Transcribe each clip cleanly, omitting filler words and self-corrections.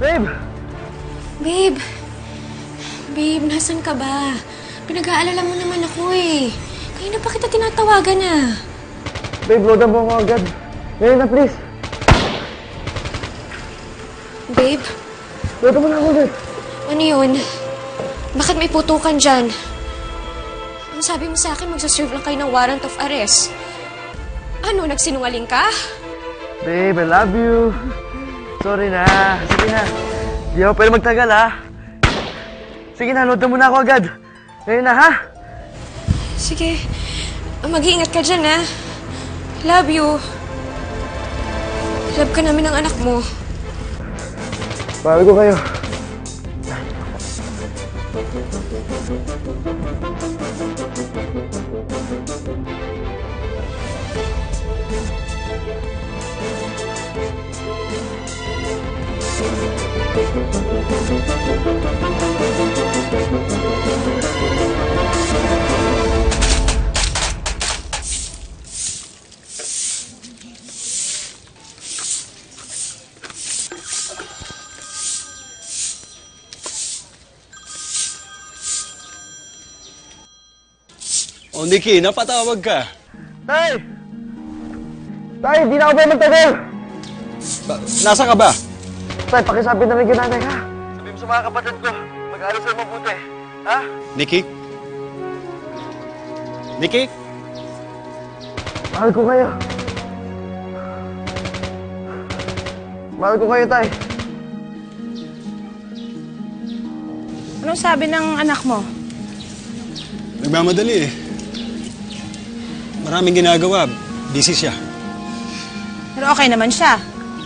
Babe! Babe! Babe, nasan ka ba? Pinag-aalala mo naman ako eh. Kaya na pa kita tinatawagan ah. Babe, loadan mo ako agad. Ngayon na, please. Babe? Loadan mo na ako agad. Ano yun? Bakit may putukan dyan? Ang sabi mo sa akin, magsaserve lang kayo ng warrant of arrest. Ano, nagsinungaling ka? Babe, I love you. Sorry na. Sige na. Di ako pwede magtagal, ha? Sige na, loadan mo na ako agad. Ngayon na, ha? Sige. Mag-iingat ka dyan, ha? Love you. Love ka namin ng anak mo. Mahal ko kayo. Oh, Nikki, napatawag ka. Tay! Tay, di na ako pwede magtagal! Nasa ka ba? Tay, pakisabi na rin ka nanay, ha? Sabi mo sa mga kapatid ko, mag-aaral sila mabuti. Ha? Nikki? Nikki? Mahal ko kayo. Mahal ko kayo, Tay. Anong sabi ng anak mo? Nagmamadali eh. Maraming ginagawa. Busy siya. Pero okay naman siya.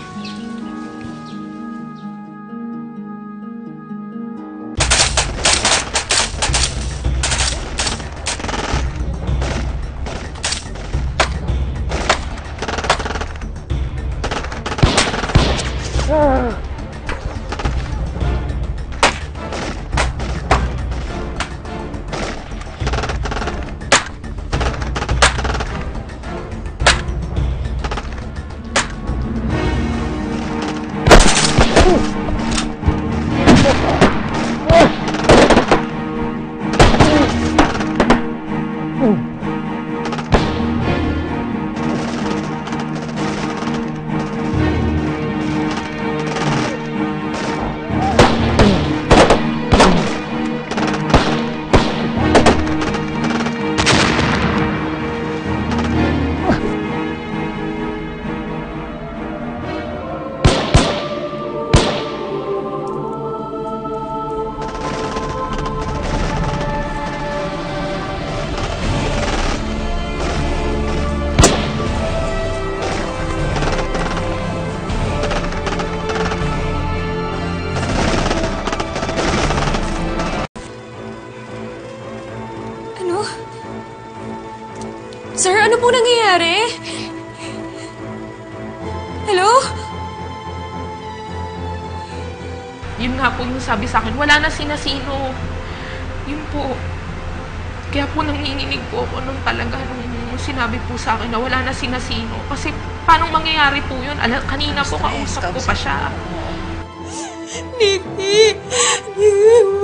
Sir, ano po nangyayari? Hello? Yun nga po yung sabi sa akin, wala na sino. Yun po. Kaya po nanginginig po ako nung talaga nung sinabi po sa akin na wala na sino. Kasi paano mangyayari po yun? Kanina po kausap ko pa siya. Nikki! Nikki!